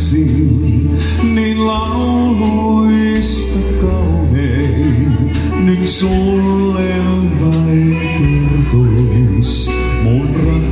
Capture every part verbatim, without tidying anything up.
saisin, niin lauluista kaunein. Nyt sulle vain kertois mun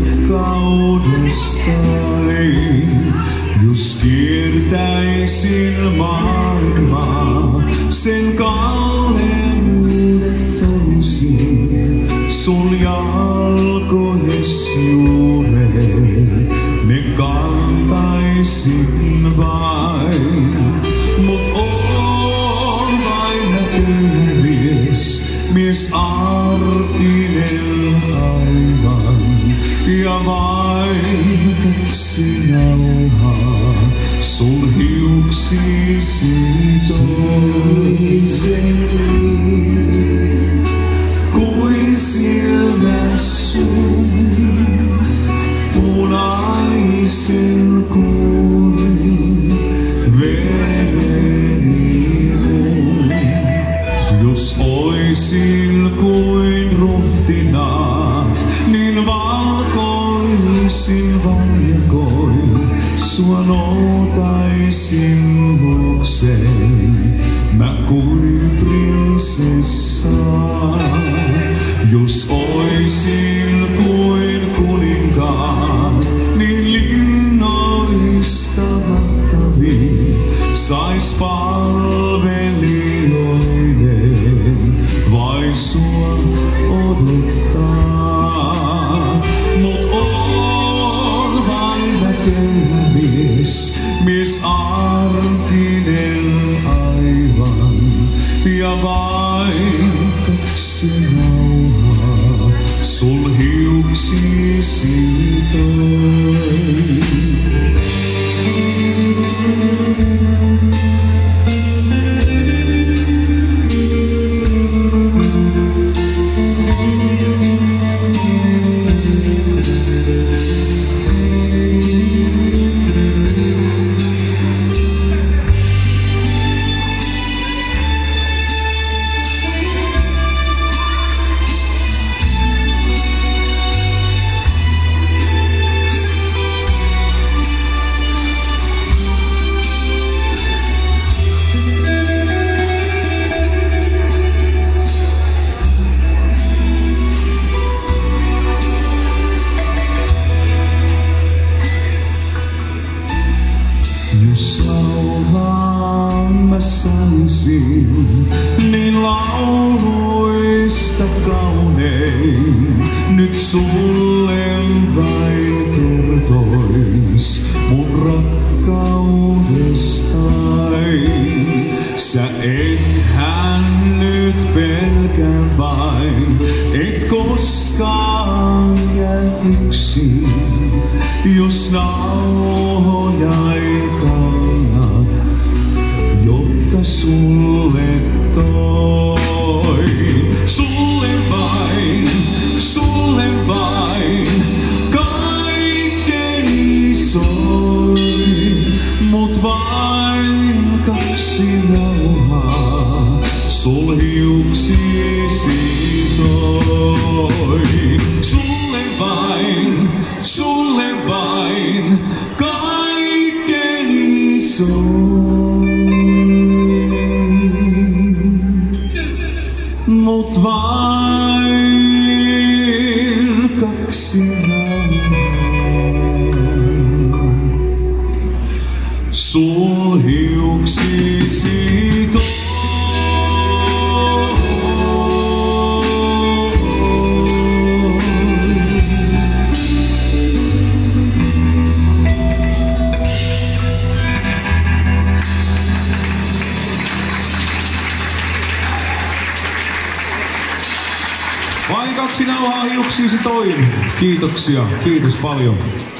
rakkaudestai. Jos kiertäisin maailmaa, sen kauneuden toisin, sun jalkojes juureen, ne kantaisin vain. Mut on vain näköinen mies, mies arkinen aivan, ja vain kaksi nauhaa sun hiuksisi toisen kuin silmä sun punaisen kuin vereni on. Jos oisin kuin ruhtinaat, niin valkoisin valjakoin sua noutaisin luokseen, mä kuin prinsessa. Jos oisin kuin kuninkaan, niin linnoista mahtavin sais palvelijoiden vain sua odottaa. Mut on vain näköinen mies, mies arkinen aivan, ja vain kaksi nauhaa sul hiuksisi toi. Jos laulaa mä saisin, niin lauluista kaunein. Nyt sulle vain kertois mun rakkaudestai. Sä ethän nyt pelkää vain, et koskaan jää yksin, jos nauhoja ei kannat, jotka sulle toi. Sulle vain, sulle vain, kaikkeni soi, mut vain kaksi nauhaa sul hiuksisi toi. Sulle vain, sulle vain, kaikkeni soi, mut vain kaksi nauhaa sul hiuksisi toi. Vain kaksi nauhaa hiuksiin se toi. Kiitoksia, kiitos paljon.